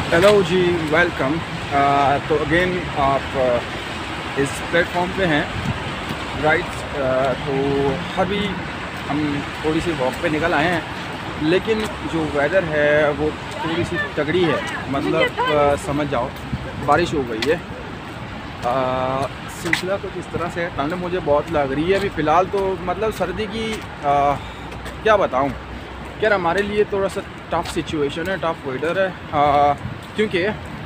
Hello जी, welcome. तो again आप इस प्लेटफॉर्म पे हैं, राइट। तो अभी हम थोड़ी सी वॉक पे निकल आए हैं, लेकिन जो वेदर है वो थोड़ी सी तगड़ी है। मतलब समझ जाओ, बारिश हो गई है। सिलसिला कुछ इस तरह से है, ठंड मुझे बहुत लग रही है अभी फ़िलहाल तो। मतलब सर्दी की क्या बताऊँ यार, हमारे लिए थोड़ा सा टफ़ सिचुएशन है, टफ़ वेदर है। क्योंकि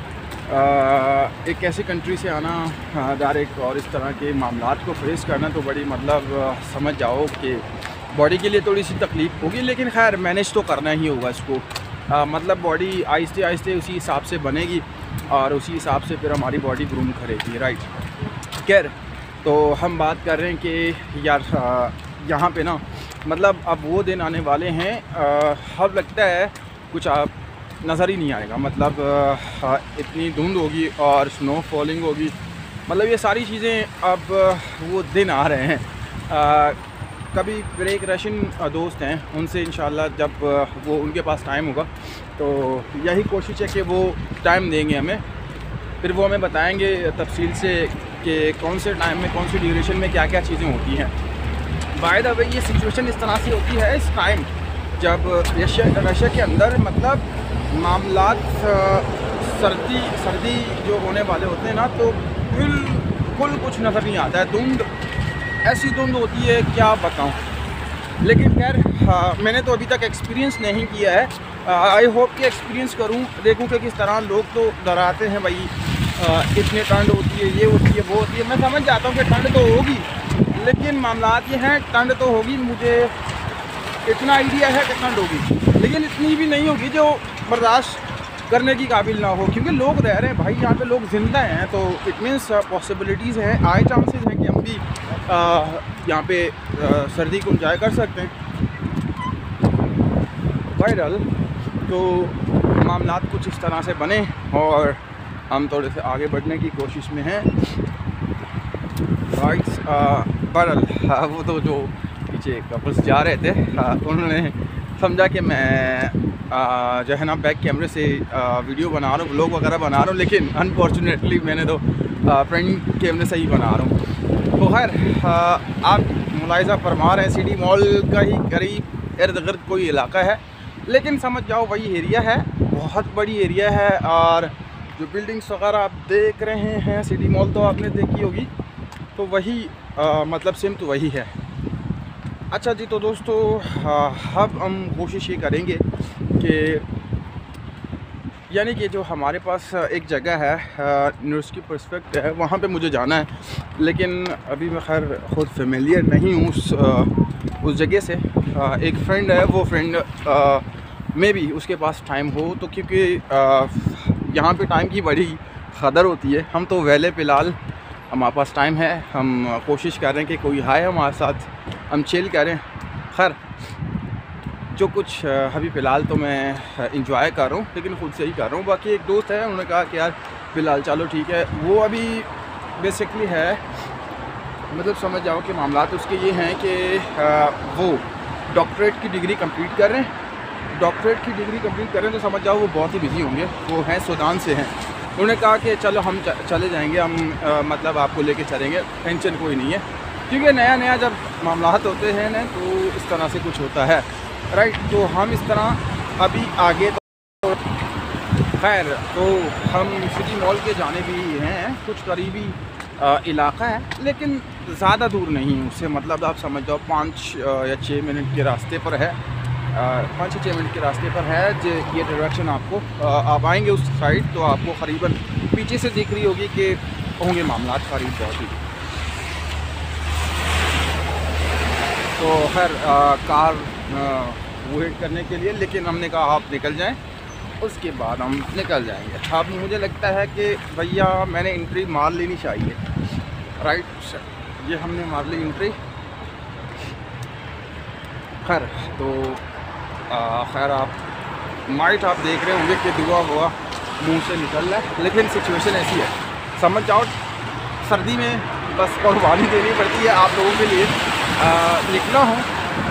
एक ऐसी कंट्री से आना डायरेक्ट और इस तरह के मामलात को फेस करना तो बड़ी मतलब समझ जाओ कि बॉडी के लिए थोड़ी सी तकलीफ़ होगी, लेकिन खैर मैनेज तो करना ही होगा इसको। मतलब बॉडी आहिस्ते आहिस्ते उसी हिसाब से बनेगी और उसी हिसाब से फिर हमारी बॉडी ग्रूम करेगी, राइट। खैर, तो हम बात कर रहे हैं कि यार यहाँ पे ना मतलब अब वो दिन आने वाले हैं, अब लगता है कुछ आप नज़र ही नहीं आएगा। मतलब इतनी धुंध होगी और स्नो फॉलिंग होगी, मतलब ये सारी चीज़ें अब वो दिन आ रहे हैं। कभी मेरे एक रशियन दोस्त हैं, उनसे इंशाल्लाह जब वो उनके पास टाइम होगा तो यही कोशिश है कि वो टाइम देंगे हमें, फिर वो हमें बताएंगे तफसील से कि कौन से टाइम में कौन सी ड्यूरेशन में क्या क्या चीज़ें होती हैं। बाय द वे ये सिचुएशन इस तरह से होती है इस टाइम जब रशिया के अंदर मतलब मामलात सर्दी जो होने वाले होते हैं ना, तो बिल्कुल कुछ नज़र नहीं आता है। धुंध, ऐसी धुंध होती है क्या बताऊं। लेकिन खैर मैंने तो अभी तक एक्सपीरियंस नहीं किया है। आई होप कि एक्सपीरियंस करूं, देखूं कि किस तरह लोग तो डराते हैं भाई इतनी ठंड होती है, ये होती है, वो होती है। मैं समझ जाता हूं कि ठंड तो होगी, लेकिन मामलात ये हैं, ठंड तो होगी, मुझे इतना आइडिया है कि ठंड होगी, लेकिन इतनी भी नहीं होगी जो बर्दाश्त करने की काबिल ना हो। क्योंकि लोग रह रहे हैं भाई, यहाँ पे लोग ज़िंदा हैं, तो इट मीन्स पॉसिबिलिटीज़ हैं, हाई चांसेस हैं कि हम भी यहाँ पे सर्दी को इंजॉय कर सकते हैं। बहरहाल तो मामलात कुछ इस तरह से बने और हम थोड़े से आगे बढ़ने की कोशिश में हैं, राइट। बहरहाल वो तो जो पीछे कपल्स जा रहे थे उन्होंने समझा कि मैं जो है ना बैक कैमरे से वीडियो बना रहा हूँ, व्लॉग वगैरह बना रहा हूँ, लेकिन अनफॉर्चुनेटली मैंने तो फ्रंट कैमरे से ही बना रहा हूँ। तो खैर आप मुलाहिज़ा फरमा रहे हैं, सिटी मॉल का ही करीब इर्द गिर्द कोई इलाका है, लेकिन समझ जाओ वही एरिया है, बहुत बड़ी एरिया है। और जो बिल्डिंग्स वगैरह आप देख रहे हैं, सिटी मॉल तो आपने देखी होगी, तो वही मतलब सिम तो वही है। अच्छा जी, तो दोस्तों अब हम कोशिश ये करेंगे कि यानी कि जो हमारे पास एक जगह है यूनिवर्सिटी प्रोस्पेक्ट है, वहाँ पे मुझे जाना है, लेकिन अभी मैं खैर ख़ुद फेमिलियर नहीं हूँ उस जगह से। एक फ्रेंड है, वो फ्रेंड में भी उसके पास टाइम हो तो, क्योंकि यहाँ पे टाइम की बड़ी कदर होती है। हम तो वेले फ़िलहाल हमारे पास टाइम है, हम कोशिश कर रहे हैं कि कोई आए हमारे साथ, हम चिल करें। खैर जो कुछ अभी फ़िलहाल तो मैं इंजॉय कर रहा हूँ, लेकिन ख़ुद से ही कर रहा हूँ। बाकी एक दोस्त है, उन्होंने कहा कि यार फ़िलहाल चलो ठीक है। वो अभी बेसिकली है, मतलब समझ जाओ कि मामलात उसके ये हैं कि वो डॉक्टरेट की डिग्री कंप्लीट कर रहे हैं। डॉक्टरेट की डिग्री कंप्लीट कर रहे हैं तो समझ जाओ वो बहुत ही बिजी होंगे। वो हैं सूडान से हैं। उन्होंने कहा कि चलो हम चले जाएंगे, हम मतलब आपको लेके चलेंगे, टेंशन कोई नहीं है। क्योंकि नया नया जब मामलात होते हैं ना, तो इस तरह से कुछ होता है, राइट। तो हम इस तरह अभी आगे तो खैर तो हम सिटी मॉल के जाने भी हैं, कुछ करीबी इलाका है, लेकिन ज़्यादा दूर नहीं उससे। मतलब आप समझ जाओ 5 या 6 मिनट के रास्ते पर है, 5 से 6 मिनट के रास्ते पर है। ये डायरेक्शन आपको आप आएंगे उस साइड तो आपको क़रीबन पीछे से दिख रही होगी कि होंगे मामलात करीब बहुत ही। तो खैर कार वेट करने के लिए, लेकिन हमने कहा आप निकल जाएं, उसके बाद हम निकल जाएंगे। अब मुझे लगता है कि भैया मैंने एंट्री मार लेनी चाहिए, राइट। ये हमने मार ली एंट्री। खैर तो खैर आप देख रहे होंगे कि दुआ हुआ मुंह से निकल रहा है, लेकिन सिचुएशन ऐसी है, समझ जाओ सर्दी में बस कुर्बानी देनी पड़ती है। आप लोगों के लिए निकला हूँ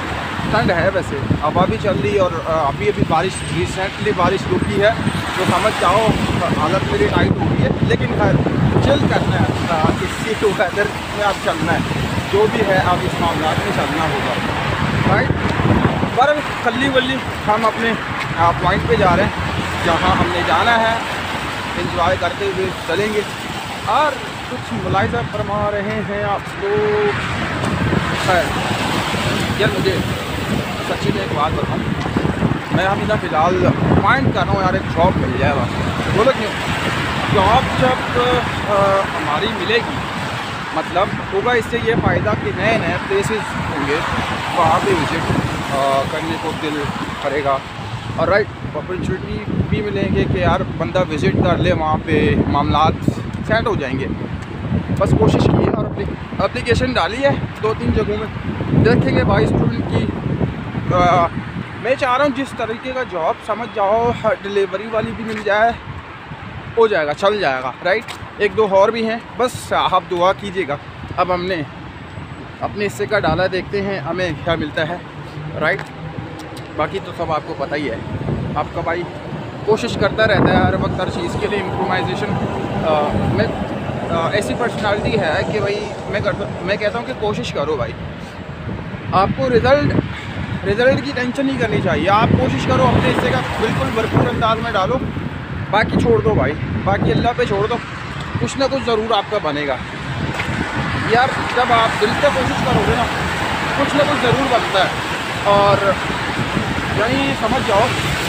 ठंड है वैसे, हवा भी चल रही है और अभी बारिश रिसेंटली बारिश रुकी है, तो समझ जाओ हालत मेरी टाइट हो गई है। लेकिन खैर चिल करना है, इसी वेदर में अब चलना है, जो भी है अब इस मामला में चलना होगा, राइट। पर कल्ली वल्ली हम अपने पॉइंट पे जा रहे हैं जहाँ हमने जाना है, इंजॉय करते हुए चलेंगे। और कुछ मुलाहिज़ा फरमा रहे हैं आप लोग। खैर यार मुझे सच्ची में एक बात बताऊँ, मैं अभी ना फ़िलहाल माइंड कर रहा हूँ यार एक जॉब मिल जाए बस। बोलो क्यों? जॉब जब हमारी मिलेगी मतलब होगा इससे ये फ़ायदा कि नए नए प्लेसेस होंगे, वहाँ पे विजिट करने को दिल करेगा और राइट अपॉर्चुनिटी भी मिलेंगे कि यार बंदा विज़िट कर ले, वहाँ पे मामलात सेट हो जाएंगे। बस कोशिश की है और एप्लीकेशन डाली है 2-3 जगहों में, देखेंगे भाई स्टूडेंट की। मैं चाह रहा हूँ जिस तरीके का जॉब समझ जाओ, डिलीवरी वाली भी मिल जाए, हो जाएगा, चल जाएगा, राइट। 1-2 और भी हैं, बस आप दुआ कीजिएगा। अब हमने अपने हिस्से का डाला, देखते हैं हमें क्या मिलता है, राइट। बाकी तो सब आपको पता ही है, आपका भाई कोशिश करता रहता है हर वक्त हर चीज़ के लिए इम्प्रोवाइजेशन। मैं ऐसी पर्सनालिटी है कि भाई मैं कहता हूँ कि कोशिश करो भाई, आपको रिज़ल्ट की टेंशन नहीं करनी चाहिए। आप कोशिश करो, अपने हिस्से का बिल्कुल भरपूर अंदाज में डालो, बाकी छोड़ दो भाई, बाकी अल्लाह पे छोड़ दो, कुछ ना कुछ ज़रूर आपका बनेगा यार। जब आप दिल से कोशिश करोगे ना, कुछ ना कुछ ज़रूर बनता है। और यानी समझ जाओ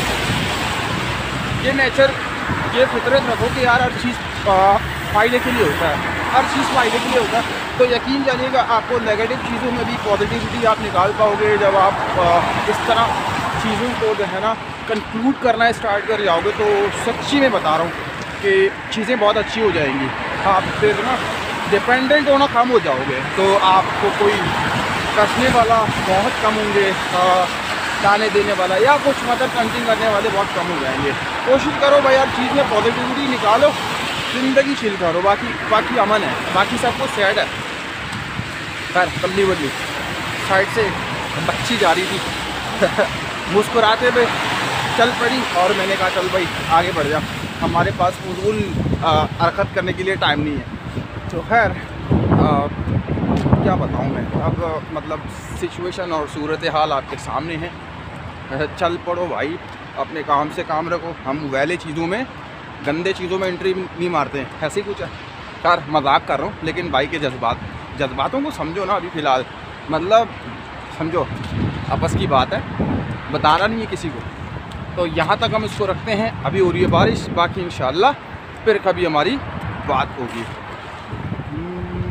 ये नेचर, ये फितरत रखो कि यार हर चीज़ फ़ायदे के लिए होता है, हर चीज़ फ़ायदे के लिए होता है। तो यकीन जानिएगा आपको नेगेटिव चीज़ों में भी पॉजिटिविटी आप निकाल पाओगे जब आप इस तरह चीज़ों को जो है ना कंक्लूड करना स्टार्ट कर जाओगे। तो सच्ची में बता रहा हूँ कि चीज़ें बहुत अच्छी हो जाएंगी। आप फिर ना डिपेंडेंट होना कम हो जाओगे, तो आपको कोई कसने वाला बहुत कम होंगे, ताने देने वाला या कुछ मतलब कंटिंग करने वाले बहुत कम हो जाएंगे। कोशिश करो भाई हर चीज़ में पॉजिटिविटी निकालो, ज़िंदगी चिल करो, बाकी अमन है, बाकी सब कुछ सैड है। खैर कल्ली बल्ली साइड से बच्ची जा रही थी मुस्कुराते हुए चल पड़ी और मैंने कहा चल भाई आगे बढ़ जा, हमारे पास फजूल हरकत करने के लिए टाइम नहीं है। तो खैर क्या बताऊँ मैं, अब मतलब सिचुएशन और सूरत हाल आपके सामने है। चल पड़ो भाई, अपने काम से काम रखो, हम वैले चीज़ों में गंदे चीज़ों में एंट्री नहीं मारते हैं, ऐसी कुछ है। यार मजाक कर रहा हूँ, लेकिन भाई के जज्बातों को समझो ना। अभी फ़िलहाल मतलब समझो आपस की बात है, बताना नहीं है किसी को। तो यहाँ तक हम इसको रखते हैं, अभी हो रही है बारिश, बाकी इंशाल्लाह फिर कभी हमारी बात होगी।